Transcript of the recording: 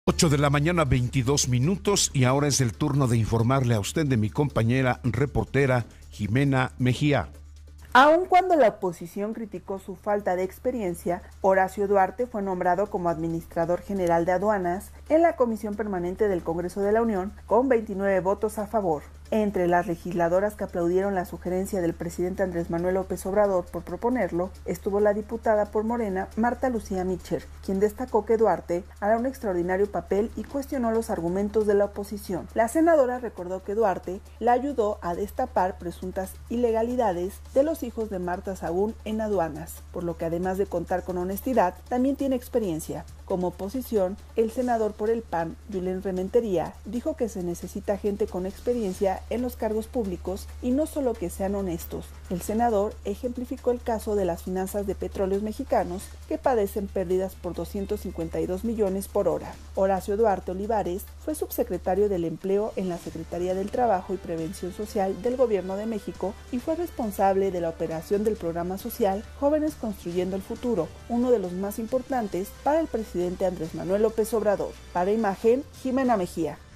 8 de la mañana, 22 minutos, y ahora es el turno de informarle a usted de mi compañera reportera Jimena Mejía. Aun cuando la oposición criticó su falta de experiencia, Horacio Duarte fue nombrado como administrador general de aduanas en la Comisión Permanente del Congreso de la Unión con 29 votos a favor. Entre las legisladoras que aplaudieron la sugerencia del presidente Andrés Manuel López Obrador por proponerlo, estuvo la diputada por Morena, Marta Lucía Mitchell, quien destacó que Duarte hará un extraordinario papel y cuestionó los argumentos de la oposición. La senadora recordó que Duarte la ayudó a destapar presuntas ilegalidades de los hijos de Marta Sahún en aduanas, por lo que además de contar con honestidad, también tiene experiencia. Como oposición, el senador por el PAN, Julen Rementería, dijo que se necesita gente con experiencia en los cargos públicos y no solo que sean honestos. El senador ejemplificó el caso de las finanzas de Petróleos Mexicanos que padecen pérdidas por 252 millones por hora. Horacio Duarte Olivares fue subsecretario del Empleo en la Secretaría del Trabajo y Prevención Social del Gobierno de México y fue responsable de la operación del programa social Jóvenes Construyendo el Futuro, uno de los más importantes para el presidente Andrés Manuel López Obrador. Para Imagen, Jimena Mejía.